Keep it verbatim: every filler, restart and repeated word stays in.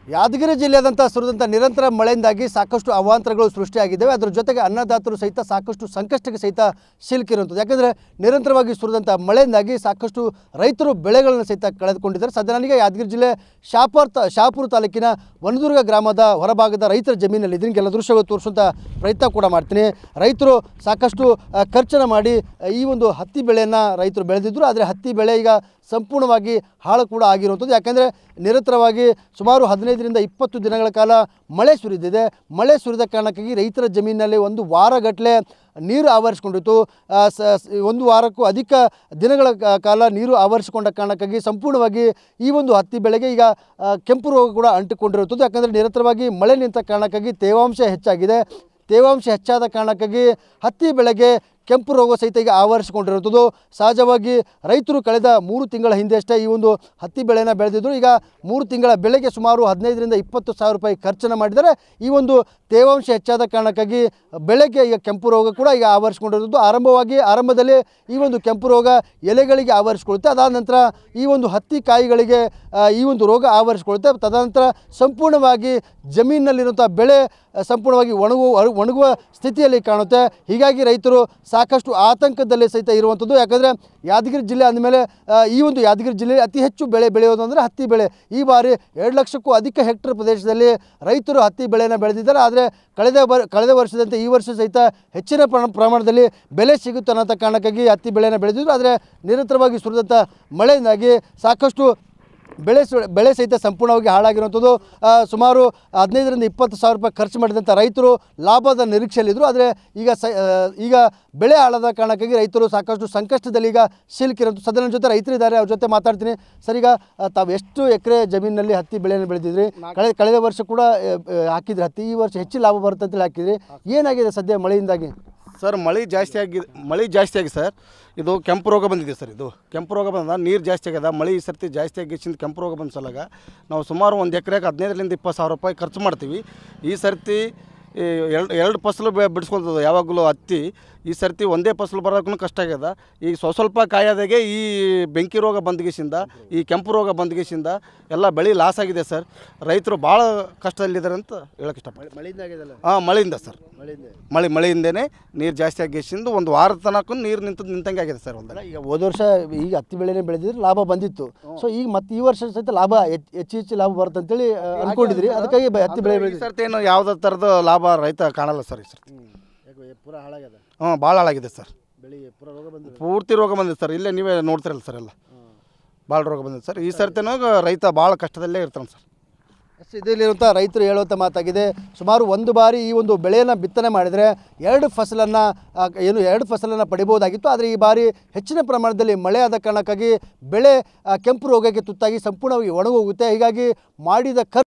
ಯಾದಗಿರಿ ಜಿಲ್ಲೆಯಾದಂಥ ಸುರಿದಂಥ ನಿರಂತರ ಮಳೆಯಿಂದಾಗಿ ಸಾಕಷ್ಟು ಅವಾಂತರಗಳು ಸೃಷ್ಟಿಯಾಗಿದ್ದಾವೆ. ಅದರ ಜೊತೆಗೆ ಅನ್ನದಾತರು ಸಹಿತ ಸಾಕಷ್ಟು ಸಂಕಷ್ಟಕ್ಕೆ ಸಹಿತ ಸಿಲುಕಿರುವಂಥದ್ದು. ಯಾಕಂದರೆ ನಿರಂತರವಾಗಿ ಸುರಿದಂಥ ಮಳೆಯಿಂದಾಗಿ ಸಾಕಷ್ಟು ರೈತರು ಬೆಳೆಗಳನ್ನು ಸಹಿತ ಕಳೆದುಕೊಂಡಿದ್ದಾರೆ. ಸದ್ಯ ನನಗೆ ಯಾದಗಿರಿ ಜಿಲ್ಲೆ ಶಾಪುರ್ ತ ಶಾಪುರ ತಾಲೂಕಿನ ವನದುರ್ಗ ಗ್ರಾಮದ ಹೊರಭಾಗದ ರೈತರ ಜಮೀನಲ್ಲಿ ಇದನ್ನು ಕೆಲ ದೃಶ್ಯಗಳು ತೋರಿಸುವಂಥ ಪ್ರಯತ್ನ ಕೂಡ ಮಾಡ್ತೀನಿ. ರೈತರು ಸಾಕಷ್ಟು ಖರ್ಚನ್ನು ಮಾಡಿ ಈ ಒಂದು ಹತ್ತಿ ಬೆಳೆಯನ್ನು ರೈತರು ಬೆಳೆದಿದ್ದರು. ಆದರೆ ಹತ್ತಿ ಬೆಳೆ ಈಗ ಸಂಪೂರ್ಣವಾಗಿ ಹಾಳು ಕೂಡ ಆಗಿರುವಂಥದ್ದು. ಯಾಕೆಂದರೆ ನಿರಂತರವಾಗಿ ಸುಮಾರು ಹದಿನೈದರಿಂದ ಇಪ್ಪತ್ತು ದಿನಗಳ ಕಾಲ ಮಳೆ ಸುರಿದಿದೆ. ಮಳೆ ಸುರಿದ ಕಾರಣಕ್ಕಾಗಿ ರೈತರ ಜಮೀನಿನಲ್ಲಿ ಒಂದು ವಾರಗಟ್ಟಲೆ ನೀರು ಆವರಿಸಿಕೊಂಡಿತ್ತು. ಒಂದು ವಾರಕ್ಕೂ ಅಧಿಕ ದಿನಗಳ ಕಾಲ ನೀರು ಆವರಿಸಿಕೊಂಡ ಕಾರಣಕ್ಕಾಗಿ ಸಂಪೂರ್ಣವಾಗಿ ಈ ಒಂದು ಹತ್ತಿ ಬೆಳೆಗೆ ಈಗ ಕೆಂಪು ರೋಗ ಕೂಡ ಅಂಟಿಕೊಂಡಿರುತ್ತದೆ. ಯಾಕಂದರೆ ನಿರಂತರವಾಗಿ ಮಳೆ ನಿಂತ ಕಾರಣಕ್ಕಾಗಿ ತೇವಾಂಶ ಹೆಚ್ಚಾಗಿದೆ. ತೇವಾಂಶ ಹೆಚ್ಚಾದ ಕಾರಣಕ್ಕಾಗಿ ಹತ್ತಿ ಬೆಳೆಗೆ ಕೆಂಪು ರೋಗ ಸಹಿತ ಈಗ ಆವರಿಸಿಕೊಂಡಿರುತ್ತದೆ. ಸಹಜವಾಗಿ ರೈತರು ಕಳೆದ ಮೂರು ತಿಂಗಳ ಹಿಂದೆ ಅಷ್ಟೇ ಈ ಒಂದು ಹತ್ತಿ ಬೆಳೆಯನ್ನು ಬೆಳೆದಿದ್ದರು. ಈಗ ಮೂರು ತಿಂಗಳ ಬೆಳೆಗೆ ಸುಮಾರು ಹದಿನೈದರಿಂದ ಇಪ್ಪತ್ತು ಸಾವಿರ ರೂಪಾಯಿ ಖರ್ಚನ್ನು ಮಾಡಿದ್ದಾರೆ. ಈ ಒಂದು ತೇವಾಂಶ ಹೆಚ್ಚಾದ ಕಾರಣಕ್ಕಾಗಿ ಬೆಳೆಗೆ ಈಗ ಕೆಂಪು ರೋಗ ಕೂಡ ಈಗ ಆವರಿಸಿಕೊಂಡಿರುವುದು. ಆರಂಭವಾಗಿ ಆರಂಭದಲ್ಲಿ ಈ ಒಂದು ಕೆಂಪು ರೋಗ ಎಲೆಗಳಿಗೆ ಆವರಿಸಿಕೊಳ್ಳುತ್ತೆ. ಅದಾದ ನಂತರ ಈ ಒಂದು ಹತ್ತಿ ಕಾಯಿಗಳಿಗೆ ಈ ಒಂದು ರೋಗ ಆವರಿಸಿಕೊಳ್ಳುತ್ತೆ. ತದನಂತರ ಸಂಪೂರ್ಣವಾಗಿ ಜಮೀನಿನಲ್ಲಿರುವಂಥ ಬೆಳೆ ಸಂಪೂರ್ಣವಾಗಿ ಒಣಗುವ ಒಣಗುವ ಸ್ಥಿತಿಯಲ್ಲಿ ಕಾಣುತ್ತೆ. ಹೀಗಾಗಿ ರೈತರು ಸಾಕಷ್ಟು ಆತಂಕದಲ್ಲಿ ಸಹಿತ ಇರುವಂಥದ್ದು. ಯಾಕಂದರೆ ಯಾದಗಿರಿ ಜಿಲ್ಲೆ ಅಂದಮೇಲೆ ಈ ಒಂದು ಯಾದಗಿರಿ ಜಿಲ್ಲೆಯಲ್ಲಿ ಅತಿ ಹೆಚ್ಚು ಬೆಳೆ ಬೆಳೆಯೋದು ಅಂದರೆ ಹತ್ತಿ ಬೆಳೆ. ಈ ಬಾರಿ ಎರಡು ಲಕ್ಷಕ್ಕೂ ಅಧಿಕ ಹೆಕ್ಟರ್ ಪ್ರದೇಶದಲ್ಲಿ ರೈತರು ಹತ್ತಿ ಬೆಳೆಯನ್ನು ಬೆಳೆದಿದ್ದಾರೆ. ಆದರೆ ಕಳೆದ ಬರ್ ಕಳೆದ ವರ್ಷದಂತೆ ಈ ವರ್ಷ ಸಹಿತ ಹೆಚ್ಚಿನ ಪ್ರಮಾಣದಲ್ಲಿ ಬೆಲೆ ಸಿಗುತ್ತೆ ಅನ್ನೋ ಕಾರಣಕ್ಕಾಗಿ ಹತ್ತಿ ಬೆಳೆಯನ್ನು ಬೆಳೆದಿದ್ರು. ಆದರೆ ನಿರಂತರವಾಗಿ ಸುರಿದಂಥ ಮಳೆಯಿಂದಾಗಿ ಸಾಕಷ್ಟು ಬೆಳೆ ಸು ಬೆಳೆ ಸಹಿತ ಸಂಪೂರ್ಣವಾಗಿ ಹಾಳಾಗಿರುವಂಥದ್ದು. ಸುಮಾರು ಹದಿನೈದರಿಂದ ಇಪ್ಪತ್ತು ಸಾವಿರ ರೂಪಾಯಿ ಖರ್ಚು ಮಾಡಿದಂಥ ರೈತರು ಲಾಭದ ನಿರೀಕ್ಷೆಯಲ್ಲಿದ್ದರು. ಆದರೆ ಈಗ ಸ ಈಗ ಬೆಳೆ ಹಾಳಾದ ಕಾರಣಕ್ಕಾಗಿ ರೈತರು ಸಾಕಷ್ಟು ಸಂಕಷ್ಟದಲ್ಲಿ ಈಗ ಸಿಲುಕಿರೋದು. ಸದನ ಜೊತೆ ರೈತರಿದ್ದಾರೆ, ಅವ್ರ ಜೊತೆ ಮಾತಾಡ್ತೀನಿ. ಸರ್, ಈಗ ತಾವು ಎಷ್ಟು ಎಕರೆ ಜಮೀನಿನಲ್ಲಿ ಹತ್ತಿ ಬೆಳೆಯನ್ನು ಬೆಳೆದಿದ್ರಿ? ಕಳೆದ ಕಳೆದ ವರ್ಷ ಕೂಡ ಹಾಕಿದ್ರಿ ಹತ್ತಿ. ಈ ವರ್ಷ ಹೆಚ್ಚು ಲಾಭ ಬರುತ್ತೆ ಅಂತೇಳಿ ಹಾಕಿದ್ರಿ. ಏನಾಗಿದೆ ಸದ್ಯ ಮಳೆಯಿಂದಾಗಿ? ಸರ್, ಮಳೆ ಜಾಸ್ತಿ ಆಗಿ ಮಳೆ ಜಾಸ್ತಿ ಆಗಿ ಸರ್ ಇದು ಕೆಂಪು ರೋಗ ಬಂದಿದೆ ಸರ್. ಇದು ಕೆಂಪು ರೋಗ ಬಂದ ನೀರು ಜಾಸ್ತಿ ಆಗ್ಯದ. ಮಳೆ ಈ ಸರ್ತಿ ಜಾಸ್ತಿ ಆಗಿಸಿಂದ ಕೆಂಪು ರೋಗ ಬಂದ ಸಲಗ ನಾವು ಸುಮಾರು ಒಂದು ಎಕರೆಗೆ ಹದಿನೈದರಿಂದ ಇಪ್ಪತ್ತು ಸಾವಿರ ರೂಪಾಯಿ ಖರ್ಚು ಮಾಡ್ತೀವಿ. ಈ ಸರ್ತಿ ಎರಡು ಎರಡು ಫಸಲು ಬಿಡಿಸ್ಕೊಳ್ತದೆ ಯಾವಾಗಲೂ ಹತ್ತಿ. ಈ ಸರ್ತಿ ಒಂದೇ ಫಸಲು ಬರೋಕ್ಕೂ ಕಷ್ಟ ಆಗ್ಯದ. ಈಗ ಸ್ವ ಸ್ವಲ್ಪ ಕಾಯೋದಾಗೆ ಈ ಬೆಂಕಿ ರೋಗ ಬಂದ್ಗಿಸಿಂದ ಈ ಕೆಂಪು ರೋಗ ಬಂದ್ಗಿಸಿಂದ ಎಲ್ಲ ಬೆಳೆ ಲಾಸ್ ಆಗಿದೆ ಸರ್. ರೈತರು ಭಾಳ ಕಷ್ಟದಲ್ಲಿದ್ದಾರೆ ಅಂತ ಹೇಳಕ್ಕೆ ಇಷ್ಟಪಡ್ತೀನಿ. ಮಳೆಯಿಂದ ಆಗಿದೆಲ್ಲ? ಹಾಂ, ಮಳೆಯಿಂದ ಸರ್. ಮಳೆಯಿಂದ ಮಳೆ ಮಳೆಯಿಂದನೇ ನೀರು ಜಾಸ್ತಿ ಆಗಿಸಿಂದ ಒಂದು ವಾರದ ತನಕ ನೀರು ನಿಂತು ನಿಂತಂಗೆ ಆಗಿದೆ ಸರ್. ಒಂದು ಈಗ ಹೋದ ವರ್ಷ ಈಗ ಹತ್ತಿ ಬೆಳೆನೇ ಬೆಳೆದಿದ್ರೆ ಲಾಭ ಬಂದಿತ್ತು. ಸೊ ಈಗ ಮತ್ತೆ ಈ ವರ್ಷ ಸಹಿತ ಲಾಭ ಹೆಚ್ಚು ಹೆಚ್ಚು ಲಾಭ ಬರುತ್ತೆ ಅಂತೇಳಿ ಅನ್ಕೊಂಡಿದ್ರಿ. ಅದಕ್ಕಾಗಿ ಹತ್ತಿ ಬೆಳೆ ಬೆಳೆದ ಸರ್ತಿ ಏನು ಯಾವುದೇ ಥರದ ಲಾಭ ರೈತ ಕಾಣಲ್ಲ ಸರ್. ಈ ಸರ್ತಿ ಪೂರ ಹಾಳಾಗ್ಯದ. ಹ್ಞೂ, ಭಾಳ ಹಾಳಾಗಿದೆ ಸರ್. ಬೆಳೆಗೆ ಪೂರ ರೋಗ ಬಂದಿದೆ, ಪೂರ್ತಿ ರೋಗ ಬಂದಿದೆ ಸರ್. ಇಲ್ಲೇ ನೀವೇ ನೋಡ್ತಿರಲ್ಲ ಸರ್, ಎಲ್ಲ ಭಾಳ ರೋಗ ಬಂದಿದೆ ಸರ್. ಈ ಸರ್ತಿನೂ ರೈತ ಭಾಳ ಕಷ್ಟದಲ್ಲೇ ಇರ್ತಾನೆ ಸರ್. ಅಷ್ಟು ಇದರಲ್ಲಿರುವಂಥ ರೈತರು ಹೇಳುವಂಥ ಮಾತಾಗಿದೆ. ಸುಮಾರು ಒಂದು ಬಾರಿ ಈ ಒಂದು ಬೆಳೆಯನ್ನು ಬಿತ್ತನೆ ಮಾಡಿದರೆ ಎರಡು ಫಸಲನ್ನು ಏನು ಎರಡು ಫಸಲನ್ನು ಪಡಿಬೋದಾಗಿತ್ತು. ಆದರೆ ಈ ಬಾರಿ ಹೆಚ್ಚಿನ ಪ್ರಮಾಣದಲ್ಲಿ ಮಳೆ ಆದ ಕಾರಣಕ್ಕಾಗಿ ಬೆಳೆ ಕೆಂಪು ರೋಗಕ್ಕೆ ತುತ್ತಾಗಿ ಸಂಪೂರ್ಣವಾಗಿ ಒಣಗೋಗುತ್ತೆ. ಹೀಗಾಗಿ ಮಾಡಿದ ಖರ್ಚು